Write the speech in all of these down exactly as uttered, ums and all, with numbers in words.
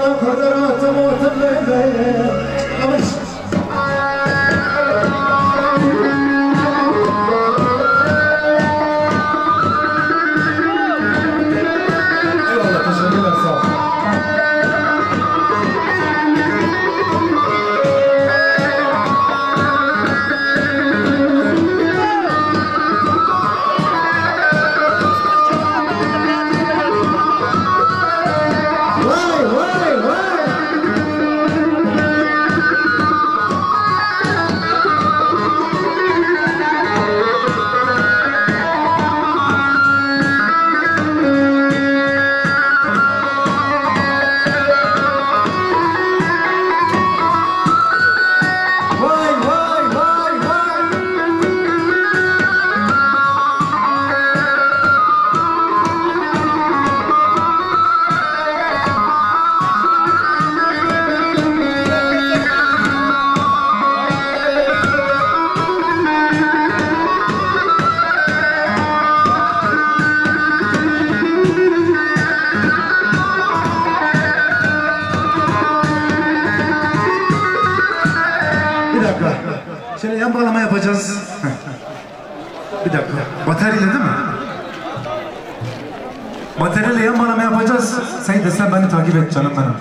yan bağlama yapacağız. Bir dakika. Bataryayla değil mi? Bataryayla yan bağlama yapacağız. Sen de sen beni takip et canım benim.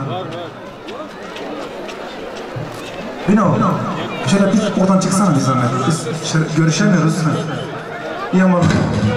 Bino. Şöyle biz oradan çıksana bir zahmet. Biz görüşemiyoruz. Yan bağlama.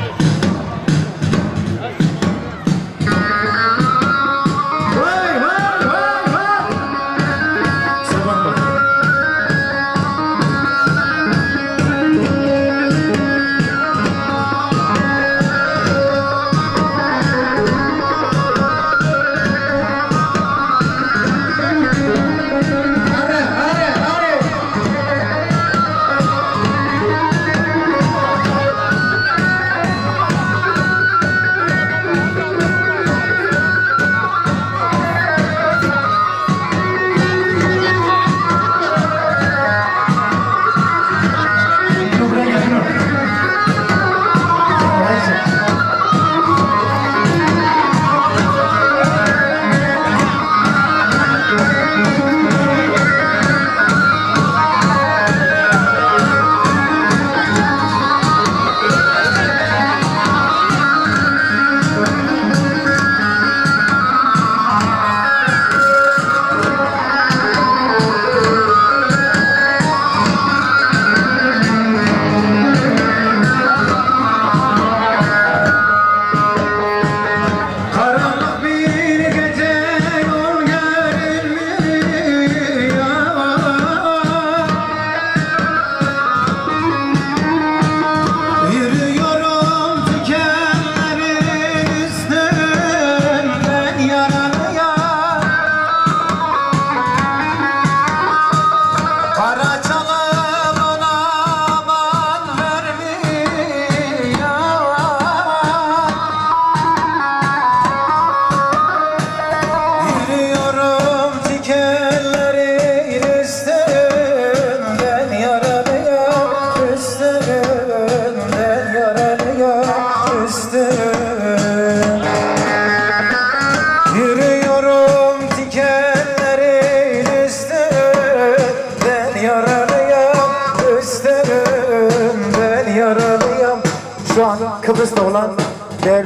Şu an Kıbrıs'ta olan değerli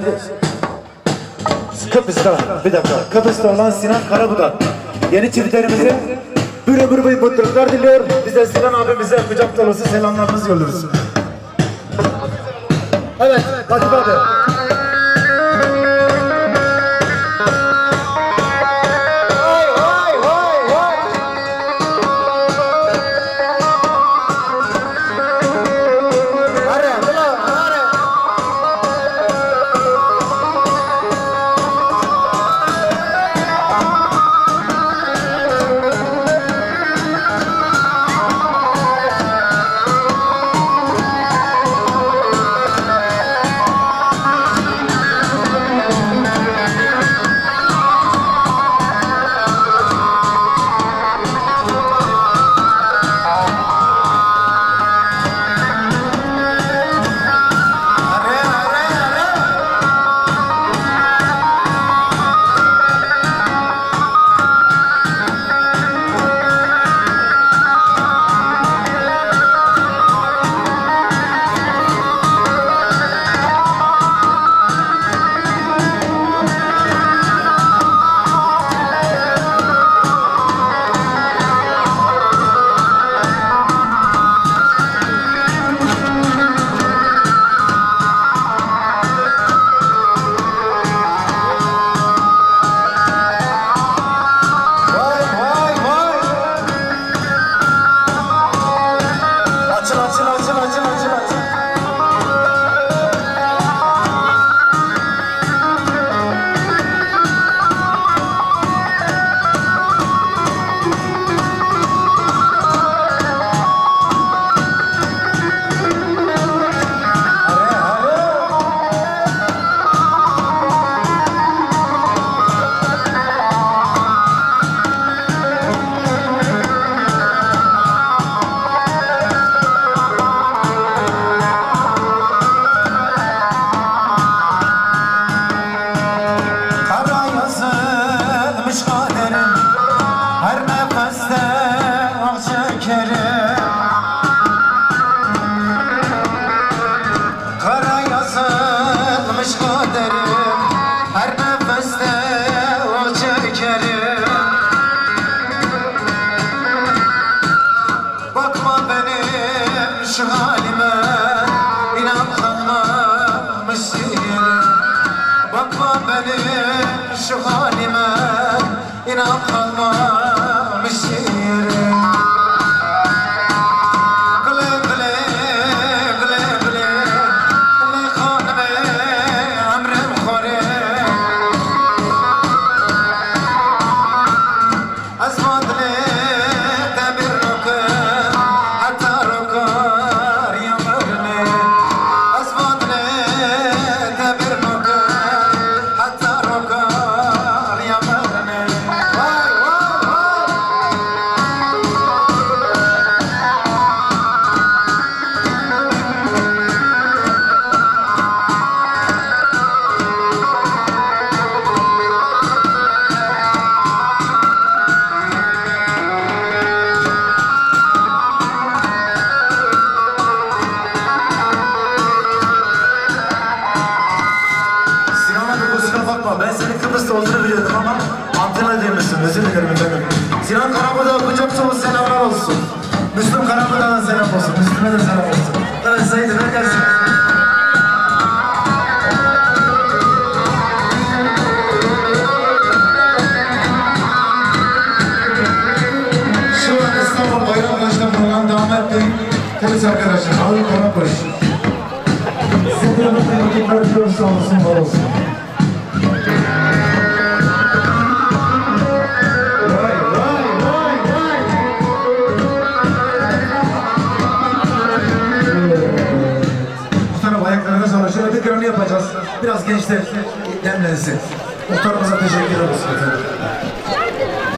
Kıbrıs'ta bir dakika Kıbrıs'ta olan Sinan Karabudak yeni çiftlerimize bir ömür boyu mutluluklar diliyor. Biz de Sinan abimize kucak dolusu selamlarımızı yolluyoruz. Evet, Latif abi. benim şu halime inan kalmamış yerim. Gıle gıle gıle gıle gıle hanime emrim khore azmadle tabir nokar hatta rokar yamarne azmadle tabir nokar hatta rokar yamarne vay vay vay. Sinan abi kusura bakma, ben senin Kıbrıs'ta olduğunu biliyordum ama Antalya demişsin, özür dilerim efendim. Sinan Karabudak'a kucak dolusu selamlar olsun. Müslüm Karabudak'a selam olsun, Müslüm'e de selam olsun. Evet Said, ver gelsin. Şu an İstanbul Bayrampaşa'da bulunan damat bey, polis arkadaşım, Ağır Karakoş. Size bir ömürde vakitler diliyoruz, sağ olsun, var olsun. Vay vay vay vay. Bu taraf ayaklarına sonra şöyle bir gönlü yapacağız. Biraz gençler demlensin. Muhtarımıza teşekkür ederiz efendim.